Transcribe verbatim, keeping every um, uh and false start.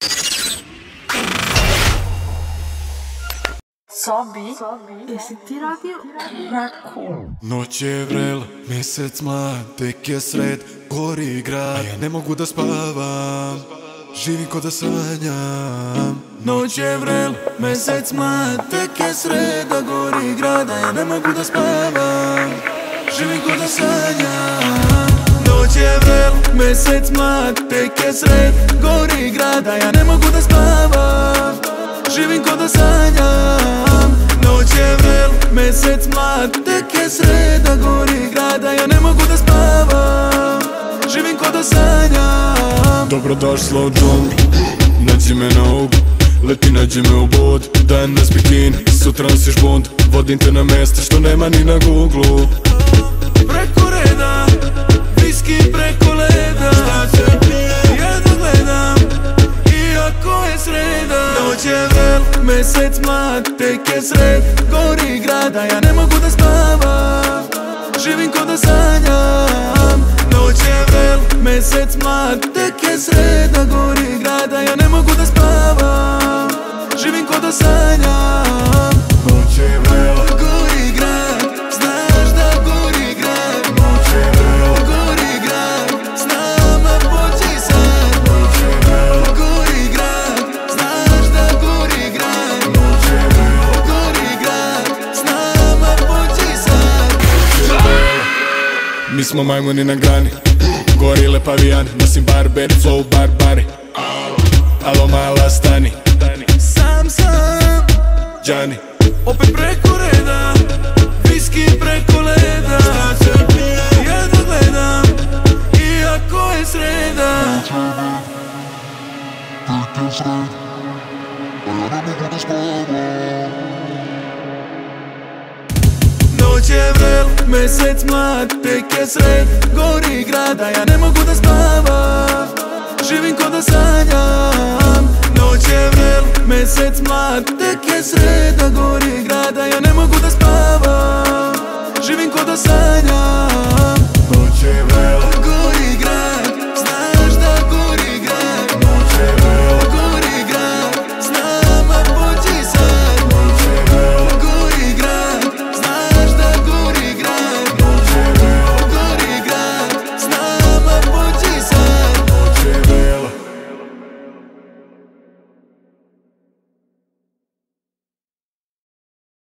Sobi, jesi ti radio Raku? Noć je vrela, mjesec mlad, tek je sred, gori grad, a ja ne mogu da spavam, živim ko da sanjam. Noć je vrela, mjesec mlad, tek je sred, a gori grad, a ja ne mogu da spavam, živim ko da sanjam. Noć je vrela, mjesec mlad, tek je sred, gori grad, a ja ne mogu da spavam, živim ko da sanjam. Noć je vrela, mjesec mlad, tek je sreda, gori grada, ja ne mogu da spavam, živim ko da sanjam. Dobrodošla u džunglu, nađi me na uglu, leti nađi me u bod, danas bikini, sutra nosiš bund, vodim te na mjesta što nema ni na Googlu. Preko reda, viski preko leda, šta se pije, jedno gledam, iako je sreda. Noć je vrela, mjesec mlad, tek je sred, gori grada, ja ne mogu da spavam, živim ko da sanjam. Noć je vrela, mjesec mlad, tek je sreda, gori grada, ja ne mogu da spavam, živim ko da sanjam. Noć je vrela, gori grad, znaš da gori grad. Noć je vrela, gori grad, s nama pođi sad. Noć je vrela, gori grad, znaš da gori grad. Noć je vrela, gori grad, s nama pođi sad. Mi smo majmuni na grani, gorile pavijani, nosim barberi, flow barbari. Alo mala stani, sam sam Džani, opet preko reda, viski preko leda, šta se pije, jedno gledam, iako je sreda. Noć je vrela, mjesec mlad, tek je sred, gori grada, ja ne mogu da spavam, živim ko da sanjam. Noć je vrela, mjesec mlad, tek je sreda, gori grada, ja ne mogu da spavam, živim ko da sanjam.